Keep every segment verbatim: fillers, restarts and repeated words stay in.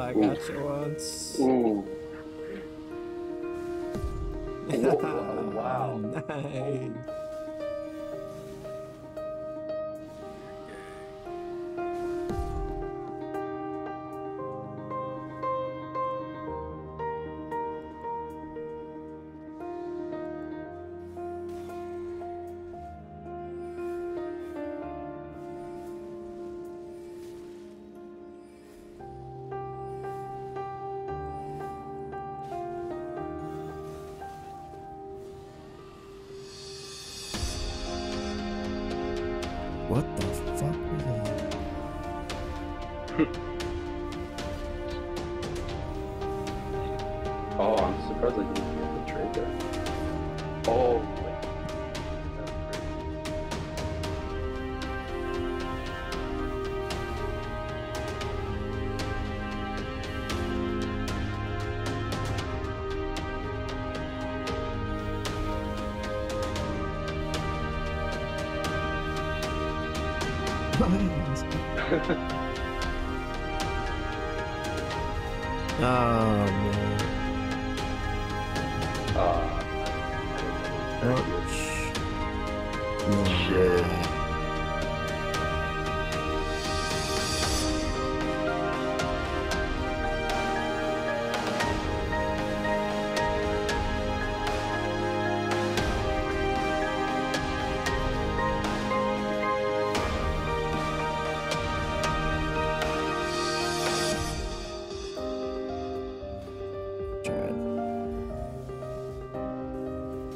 I got you once. Ooh. Whoa, wow. Nice. What the fuck was that? Oh, I'm surprised I didn't get the trade there. Oh, wait. That's Oh man. Uh, Munch. Shit.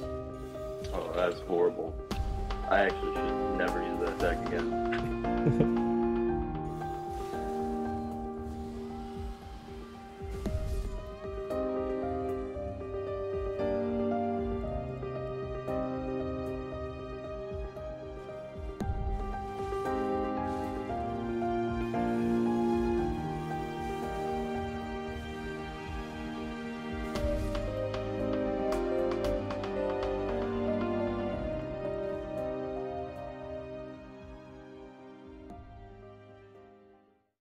Oh, that's horrible. I actually should never use that deck again.